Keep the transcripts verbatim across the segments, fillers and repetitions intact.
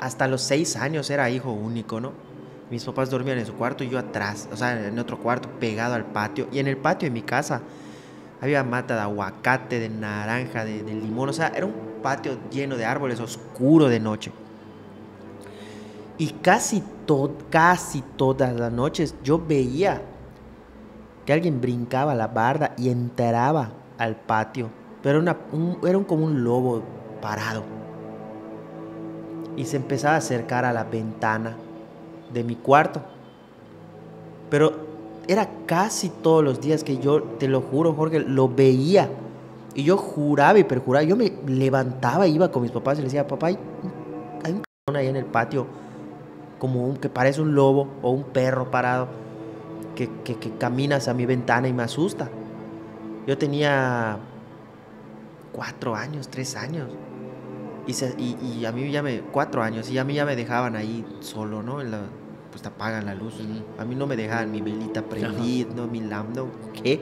hasta los seis años era hijo único, ¿no? Mis papás dormían en su cuarto y yo atrás, o sea, en otro cuarto pegado al patio. Y en el patio de mi casa había mata de aguacate, de naranja, de, de limón. O sea, era un patio lleno de árboles, oscuro de noche. Y casi, to casi todas las noches yo veía que alguien brincaba la barda y entraba al patio. Pero era, una, un, era un, como un lobo parado. Y se empezaba a acercar a la ventana de mi cuarto. Pero era casi todos los días que yo, te lo juro, Jorge, lo veía. Y yo juraba y perjuraba. Yo me levantaba, iba con mis papás y les decía, papá, hay un, hay un cabrón ahí en el patio, como un, que parece un lobo o un perro parado, que, que, que camina hacia mi ventana y me asusta. Yo tenía cuatro años, tres años. Y, se, y, y a mí ya me, cuatro años, y a mí ya me dejaban ahí solo, ¿no? En la, pues te apagan la luz. Uh-huh. A mí no me dejaban mi velita prendida, uh-huh. no, mi lambda, ¿qué?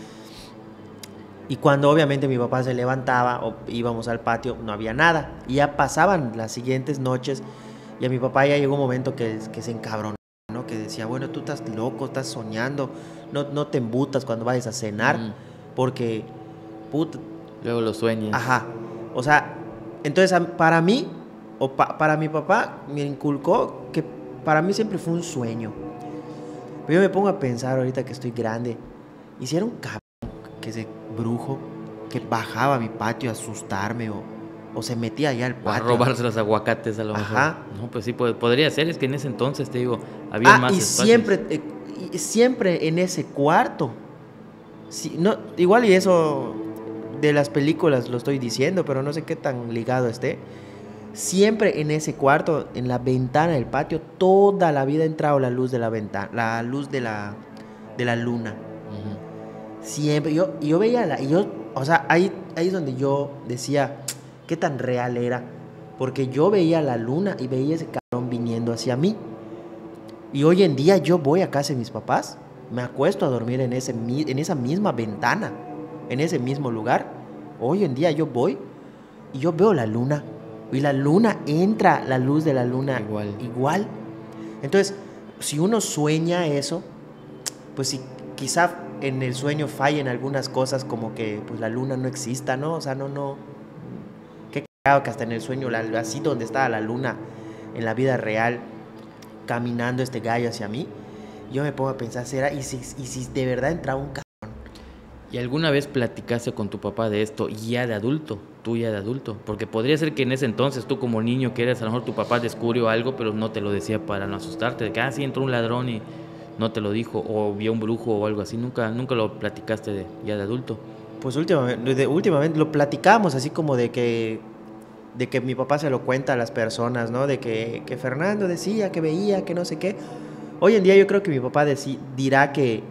Y cuando obviamente mi papá se levantaba o íbamos al patio, no había nada. Y ya pasaban las siguientes noches y a mi papá ya llegó un momento que, que se encabronó, ¿no? Que decía, bueno, tú estás loco, estás soñando, no, no te embutas cuando vayas a cenar, uh-huh. porque, puta... Luego lo sueñas. Ajá, o sea... Entonces, para mí, o pa, para mi papá, me inculcó que para mí siempre fue un sueño. Pero yo me pongo a pensar ahorita que estoy grande, y si era un cabrón, que ese brujo, que bajaba a mi patio a asustarme, o, o se metía allá al patio. A robarse los aguacates a lo mejor. Ajá. No, pues sí, podría ser, es que en ese entonces, te digo, había ah, más y espacios. siempre, eh, y siempre en ese cuarto. Sí, no, igual y eso... de las películas lo estoy diciendo, pero no sé qué tan ligado esté. Siempre en ese cuarto, en la ventana del patio, toda la vida ha entrado la luz de la ventana, la luz de la, de la luna. Uh-huh. Siempre, yo, yo veía la, yo, o sea, ahí, ahí es donde yo decía, qué tan real era, porque yo veía la luna y veía ese cabrón viniendo hacia mí. Y hoy en día yo voy a casa de mis papás, me acuesto a dormir en, ese, en esa misma ventana, en ese mismo lugar. Hoy en día yo voy y yo veo la luna, y la luna entra, la luz de la luna igual. igual. Entonces, si uno sueña eso, pues si quizá en el sueño fallen algunas cosas, como que pues la luna no exista, ¿no? O sea, no, no. Qué cagado que hasta en el sueño, la, así donde estaba la luna en la vida real, caminando este gallo hacia mí, yo me pongo a pensar, ¿será? ¿Y si, y si de verdad entraba un cabrón? ¿Y alguna vez platicaste con tu papá de esto ya de adulto, tú ya de adulto? Porque podría ser que en ese entonces tú como niño que eres, a lo mejor tu papá descubrió algo, pero no te lo decía para no asustarte, de que, ah, sí, entró un ladrón y no te lo dijo, o vio un brujo o algo así. ¿Nunca, nunca lo platicaste de, ya de adulto? Pues últimamente, de, últimamente lo platicamos así como de que, de que mi papá se lo cuenta a las personas, ¿no? De que, que Fernando decía, que veía, que no sé qué. Hoy en día yo creo que mi papá deci- dirá que,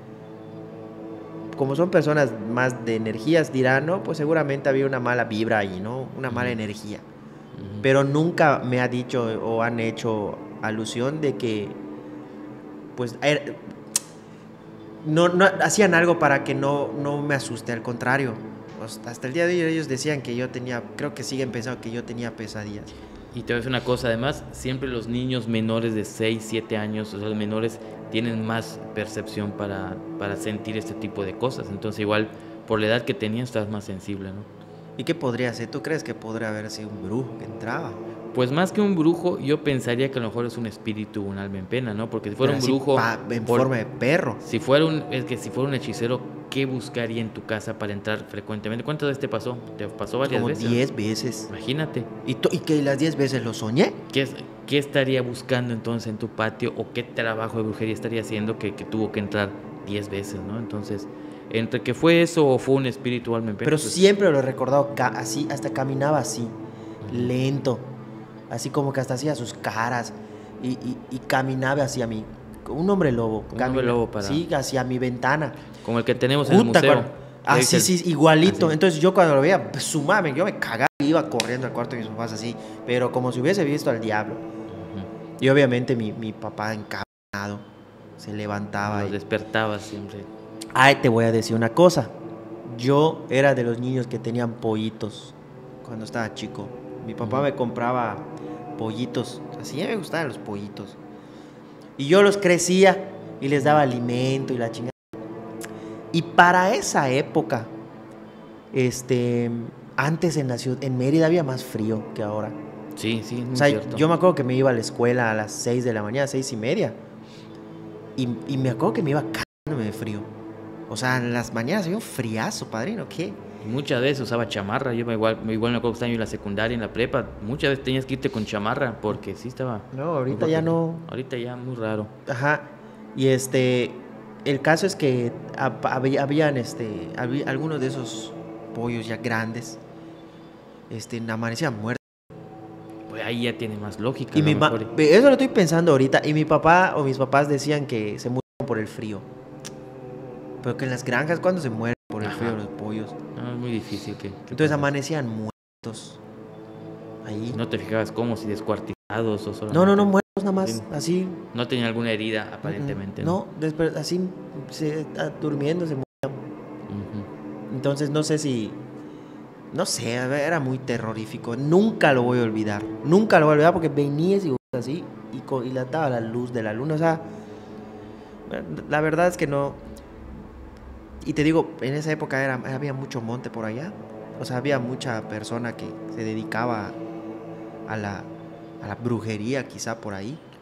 como son personas más de energías, dirán, no, pues seguramente había una mala vibra ahí, ¿no? Una mala uh-huh. energía. Uh-huh. Pero nunca me ha dicho o han hecho alusión de que, pues, er, no, no hacían algo para que no, no me asuste, al contrario. Pues, hasta el día de hoy ellos decían que yo tenía, creo que siguen pensando que yo tenía pesadillas. Y te voy a decir una cosa, además, siempre los niños menores de seis, siete años, o sea, los menores tienen más percepción para, para sentir este tipo de cosas. Entonces, igual, por la edad que tenías, estás más sensible, ¿no? ¿Y qué podría ser? ¿Tú crees que podría haber sido un brujo que entraba? Pues más que un brujo, yo pensaría que a lo mejor es un espíritu, un alma en pena, ¿no? Porque si fuera Pero un brujo... Pa, en por, forma de perro. Si fuera un, es que si fuera un hechicero, ¿qué buscaría en tu casa para entrar frecuentemente? ¿Cuántas veces te pasó? ¿Te pasó varias Como veces? Como diez veces. Imagínate. ¿Y, to, y que las diez veces lo soñé? ¿Qué, ¿Qué estaría buscando entonces en tu patio? ¿O qué trabajo de brujería estaría haciendo que, que tuvo que entrar diez veces, ¿no? Entonces, entre que fue eso o fue un espíritu alma en pena. Pero pues, siempre lo he recordado ca- así, hasta caminaba así, uh-huh. lento. Así como que hasta hacía sus caras y, y, y caminaba hacia mí. Un hombre lobo. Un hombre lobo para... Sí, hacia mi ventana. Como el que tenemos en el museo. Ah, sí, sí, igualito. Así. Entonces yo cuando lo veía, pues, su mame, yo me cagaba y iba corriendo al cuarto de mis papás así. Pero como si hubiese visto al diablo. Uh-huh. Y obviamente mi, mi papá encabronado se levantaba. Nos y... despertaba siempre. Ay, te voy a decir una cosa. Yo era de los niños que tenían pollitos cuando estaba chico. Mi papá uh-huh. me compraba pollitos. Así me gustaban los pollitos. Y yo los crecía y les daba alimento y la chingada. Y para esa época, este, antes en la ciudad, en Mérida había más frío que ahora. Sí, sí, es muy O sea, cierto. yo me acuerdo que me iba a la escuela a las seis de la mañana, seis y media. Y, y me acuerdo que me iba cagándome de frío. O sea, en las mañanas había un friazo, padrino, ¿qué? Y muchas veces usaba chamarra. Yo me igual, me igual me acuerdo que estaba yo en la secundaria, en la prepa. Muchas veces tenías que irte con chamarra porque sí estaba. No, ahorita muy ya fuerte. no. Ahorita ya muy raro. Ajá. Y este, el caso es que hab- hab- habían, este, había algunos de esos pollos ya grandes, este, amanecían muertos. Pues ahí ya tiene más lógica. Y a lo mi ma- mejor. eso lo estoy pensando ahorita. Y mi papá o mis papás decían que se murieron por el frío. Pero que en las granjas, cuando se mueren por el Ajá. frío los pollos. No, es muy difícil que. que Entonces pase. amanecían muertos. Ahí. No te fijabas cómo, si descuartizados o solamente. No, no, no, muertos nada más. Sí. Así. No tenía alguna herida, aparentemente. No, después, así, se, a- durmiendo se morían. Ujú. Entonces no sé si. No sé, era muy terrorífico. Nunca lo voy a olvidar. Nunca lo voy a olvidar porque venías y así y, co- y le ataba la luz de la luna. O sea, la verdad es que no. Y te digo, en esa época era, había mucho monte por allá. O sea, había mucha persona que se dedicaba a la, a la brujería, quizá por ahí.